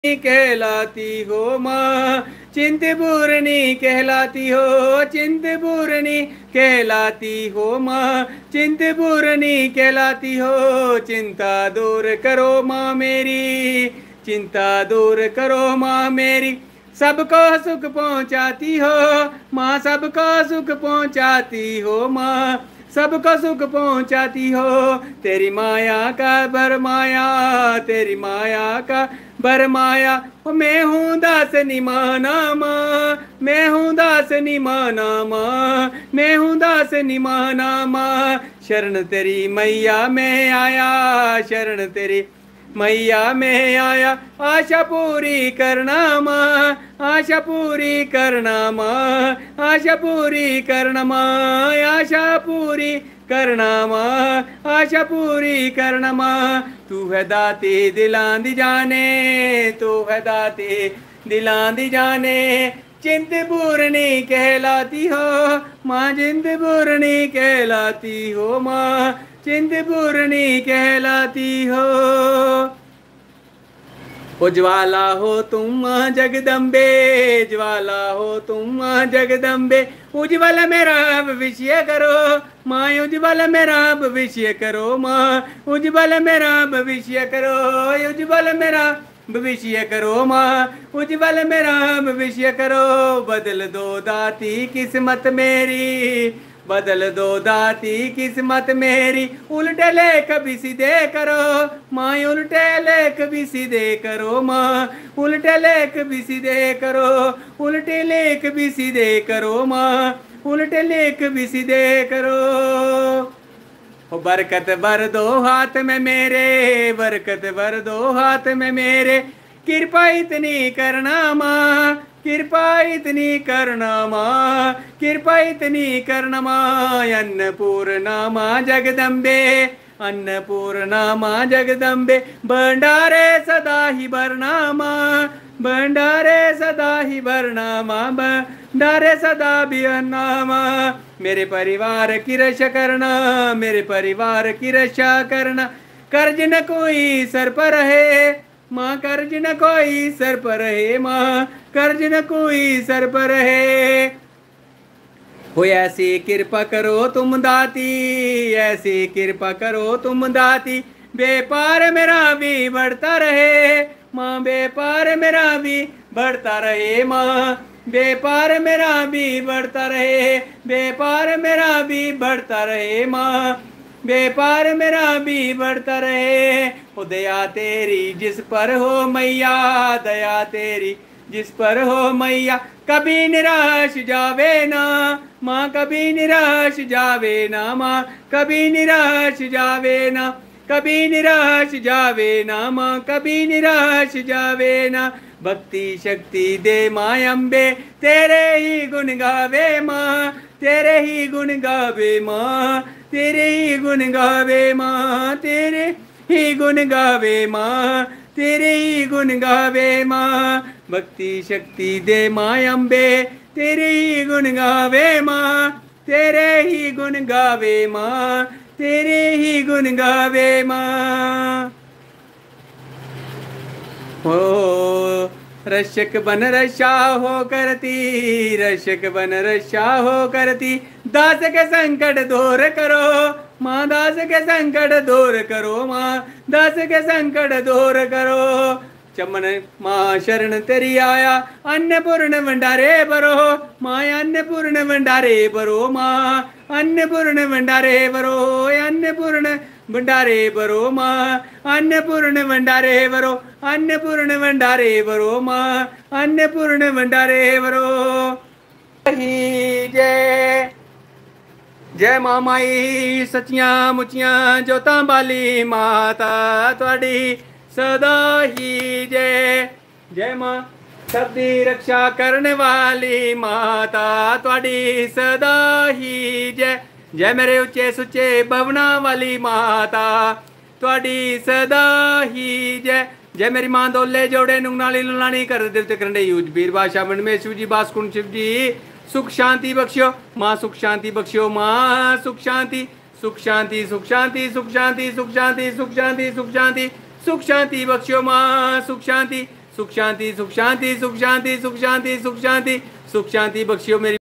कहलाती हो माँ, चिंतपूर्णी कहलाती हो, चिंतपूर्णी कहलाती हो माँ, चिंतपूर्णी कहलाती हो। चिंता दूर करो माँ मेरी, चिंता दूर करो माँ मेरी, सबको सुख पहुँचाती हो माँ, सबको सुख पहुँचाती हो माँ, सबको सुख पहुँचाती हो। तेरी माया का बरमाया, तेरी माया का बरमाया, मैं हूँ दास निमाना माँ, मैं हूँ दास निमाना माँ, मैं हूँ दास निमाना माँ। शरण तेरी मैया मैं आया, शरण तेरी मैया मैं आया, आशा पूरी करना माँ, आशा पूरी करना माँ, आशा पूरी करना माँ, आशा पूरी करना माँ, आशा पूरी करना माँ। तू है दाती दिलां दी जाने, तू है दाती दिलां दी जाने, चिंतपूर्णी कहलाती हो माँ, चिंतपूर्णी कहलाती हो माँ, चिंतपूर्णी कहलाती हो। उज्वाला हो तुम जगदम्बे, ज्वाला हो तुम जगदम्बे, उज्ज्वल मेरा भविष्य करो माँ, उज्ज्वल मेरा भविष्य करो माँ, उज्ज्वल मेरा भविष्य करो, उज्ज्वल मेरा भविष्य करो माँ, उज्ज्वल मेरा भविष्य करो। बदल दो दाती किस्मत मेरी, बदल दो दाती किस्मत मेरी, उल्टे लेख भी सीधे करो माँ, उल्टे लेख भी सीधे करो माँ, उल्टे लेख भी सीधे करो, उल्टे लेख भी सीधे करो माँ, उल्टे लेख भी सीधे करो। ओ बरकत भर दो हाथ में मेरे, बरकत भर दो हाथ में मेरे, कृपा इतनी करना माँ, कृपा इतनी करना माँ, कृपा इतनी करना माँ। अन्नपूर्णा माँ जगदम्बे, अन्नपूर्णा माँ जगदम्बे, भंडारे सदा ही भरना माँ, भंडारे सदा ही भरना माँ, भंडारे सदा भी भरना माँ। मेरे परिवार की रक्षा करना, मेरे परिवार की रक्षा करना, कर्ज न कोई सर पर रहे माँ, कर्ज न कोई सर पर रहे माँ, कर्ज न कोई सर पर रहे। हो ऐसी कृपा करो तुम दाती, ऐसी कृपा करो तुम दाती, व्यापार मेरा भी बढ़ता रहे माँ, व्यापार मेरा भी बढ़ता रहे माँ, व्यापार मेरा भी बढ़ता रहे, व्यापार मेरा भी बढ़ता रहे माँ, व्यापार मेरा भी बढ़ता रहे। ओ दया तेरी जिस पर हो मैया, दया तेरी जिस पर हो मैया, कभी निराश जावे ना माँ, कभी निराश जावे ना माँ, कभी निराश जावे ना, कभी निराश जावे ना माँ, कभी निराश जावे ना। भक्ति शक्ति दे माँ अम्बे, तेरे ही गुण गावे माँ, तेरे ही गुण गावे माँ, तेरे ही गुण गावे माँ, तेरे ही गुण गावे माँ, तेरे ही गुण गावे माँ। भक्ति शक्ति दे माँ अम्बे, तेरे ही गुण गावे माँ, तेरे ही गुण गावे माँ, तेरे ही गुण गावे माँ। हो रक्षक बन रक्षा हो करती, रक्षक बन रक्षा हो करती, दास के संकट दूर करो माँ, दास के संकट दूर करो माँ, दास के संकट दूर करो। चमन माँ शरण तेरी आया, अन्नपूर्ण भंडारे भरो माँ, अन्नपूर्ण भंडारे भरो माँ, अन्नपूर्ण भंडारे भरो, अन्नपूर्ण भंडारे भरो माँ, अन्नपूर्ण भंडारे भरो, अन्नपूर्ण भंडारे भरो माँ, अन्नपूर्ण भंडारे भरो। जय जय माँ माई सचियां मुचियां जोतां बाली माता तुहाडी सदा ही जय। जय माँ सबदी रक्षा करने वाली माता तुहाडी सदा ही जय। जय मेरे उच्चे सुच्चे भवना वाली माता तुहाडी सदा ही जय। जय मेरी माँ दोले जोड़े नुंगनाली लुलानी कर दिल करंडे यूज बीर बादशाह मंड में शिव जी बासकुंड शिव जी सुख शांति बख्शियो माँ, सुख शांति बख्शियो माँ, सुख शांति सुख शांति सुख शांति सुख शांति सुख शांति सुख शांति सुख शांति सुख शांति बख्शियो माँ, सुख शांति सुख शांति सुख शांति सुख शांति सुख शांति सुख शांति सुख शांति बख्शियो मेरी